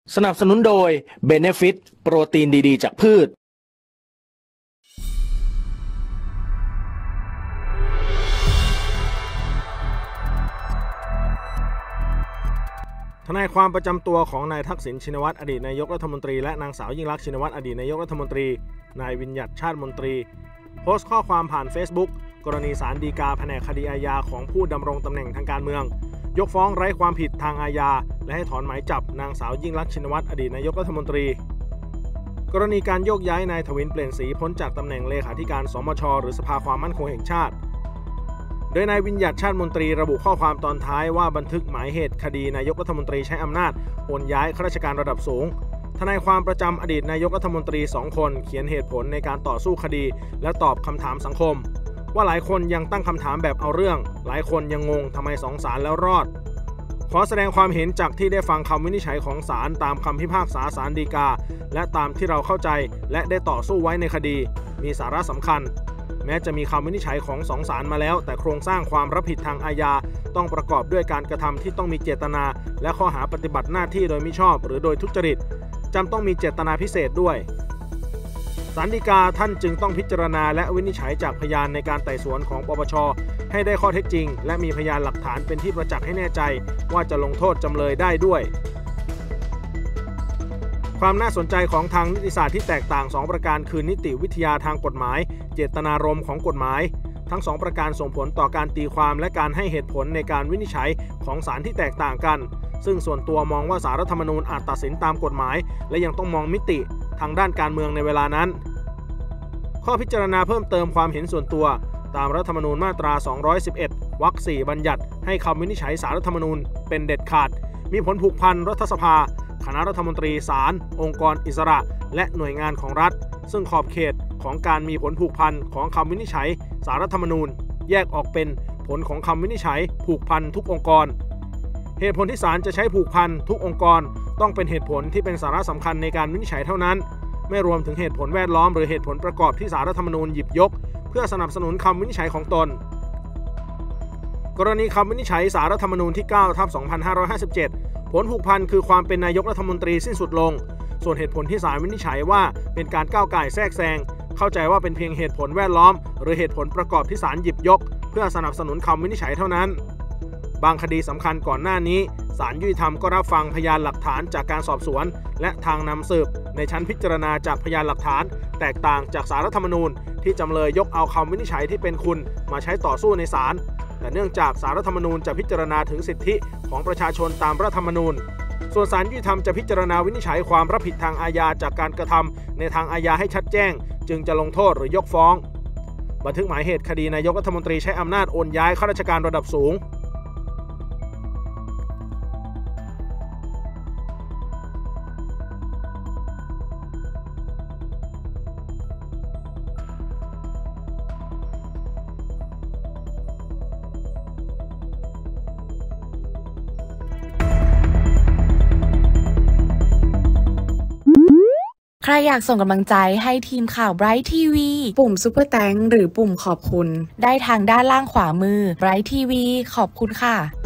สนับสนุนโดย Benefit โปรตีนดีๆจากพืชทนายความประจำตัวของนายทักษิณชินวัตรอดีตนายกรัฐมนตรีและนางสาวยิ่งลักษณ์ชินวัตรอดีตนายกรัฐมนตรีนายวิญญัติชาติมนตรีโพสต์ข้อความผ่าน Facebook กรณีศาลฎีกาแผนกคดีอาญาของผู้ดำรงตำแหน่งทางการเมืองยกฟ้องไร้ความผิดทางอาญาและให้ถอนหมายจับนางสาวยิ่งลักษณ์ชินวัตรอดีตนายกรัฐมนตรีกรณีการโยกย้ายนายถวินเปลี่ยนสีพ้นจากตำแหน่งเลขาธิการสมช.หรือสภาความมั่นคงแห่งชาติโดยนายวิญญัติชาติมนตรีระบุข้อความตอนท้ายว่าบันทึกหมายเหตุคดีนายกรัฐมนตรีใช้อำนาจโอนย้ายข้าราชการระดับสูงทนายความประจำอดีตนายกรัฐมนตรี2คนเขียนเหตุผลในการต่อสู้คดีและตอบคำถามสังคมว่าหลายคนยังตั้งคำถามแบบเอาเรื่องหลายคนยังงงทำไม2 ศาลแล้วรอดขอแสดงความเห็นจากที่ได้ฟังคำวินิจฉัยของศาลตามคำพิพากษาศาลฎีกาและตามที่เราเข้าใจและได้ต่อสู้ไว้ในคดีมีสาระสำคัญแม้จะมีคำวินิจฉัยของ2 ศาลมาแล้วแต่โครงสร้างความรับผิดทางอาญาต้องประกอบด้วยการกระทำที่ต้องมีเจตนาและข้อหาปฏิบัติหน้าที่โดยมิชอบหรือโดยทุจริตจำต้องมีเจตนาพิเศษด้วยศาลฎีกาท่านจึงต้องพิจารณาและวินิจฉัยจากพยานในการไต่สวนของปปช.ให้ได้ข้อเท็จจริงและมีพยานหลักฐานเป็นที่ประจักษ์ให้แน่ใจว่าจะลงโทษจำเลยได้ด้วยความน่าสนใจของทางนิติศาสตร์ที่แตกต่าง2ประการคือนิติวิทยาทางกฎหมายเจตนารมณ์ของกฎหมายทั้ง2ประการส่งผลต่อการตีความและการให้เหตุผลในการวินิจฉัยของศาลที่แตกต่างกันซึ่งส่วนตัวมองว่าศาลรัฐธรรมนูญอาจตัดสินตามกฎหมายและยังต้องมองมิติทางด้านการเมืองในเวลานั้นข้อพิจารณาเพิ่มเติมความเห็นส่วนตัวตามรัฐธรรมนูญมาตรา211วรรค 4บัญญัติให้คำวินิจฉัยศาลรัฐธรรมนูญเป็นเด็ดขาดมีผลผูกพันรัฐสภาคณะรัฐมนตรีศาลองค์กรอิสระและหน่วยงานของรัฐซึ่งขอบเขตของการมีผลผูกพันของคำวินิจฉัยศาลรัฐธรรมนูญแยกออกเป็นผลของคำวินิจฉัยผูกพันทุกองค์กรเหตุผลที่ศาลจะใช้ผูกพันทุกองค์กรต้องเป็นเหตุผลที่เป็นสาระสำคัญในการวินิจฉัยเท่านั้นไม่รวมถึงเหตุผลแวดล้อมหรือเหตุผลประกอบที่ศาลรัฐธรรมนูญหยิบยกเพื่อสนับสนุนคำวินิจฉัยของตนกรณีคำวินิจฉัยศาลรัฐธรรมนูญที่ 9/2557 ผลผูกพันคือความเป็นนายกรัฐมนตรีสิ้นสุดลงส่วนเหตุผลที่ศาลวินิจฉัยว่าเป็นการก้าวก่ายแทรกแซงเข้าใจว่าเป็นเพียงเหตุผลแวดล้อมหรือเหตุผลประกอบที่ศาลหยิบยกเพื่อสนับสนุนคำวินิจฉัยเท่านั้นบางคดีสำคัญก่อนหน้านี้ศาลยุติธรรมก็รับฟังพยานหลักฐานจากการสอบสวนและทางนำสืบในชั้นพิจารณาจากพยานหลักฐานแตกต่างจากศาลรัฐธรรมนูญที่จำเลยยกเอาคำวินิจฉัยที่เป็นคุณมาใช้ต่อสู้ในศาลแต่เนื่องจากศาลรัฐธรรมนูญจะพิจารณาถึงสิทธิของประชาชนตามรัฐธรรมนูญส่วนศาลยุติธรรมจะพิจารณาวินิจฉัยความรับผิดทางอาญาจากการกระทำในทางอาญาให้ชัดแจ้งจึงจะลงโทษหรือยกฟ้องบันทึกหมายเหตุคดีนายกรัฐมนตรีใช้อำนาจโอนย้ายข้าราชการระดับสูงใครอยากส่งกำลังใจให้ทีมข่าว Bright TV ปุ่มซุปเปอร์แตงหรือปุ่มขอบคุณได้ทางด้านล่างขวามือ Bright TV ขอบคุณค่ะ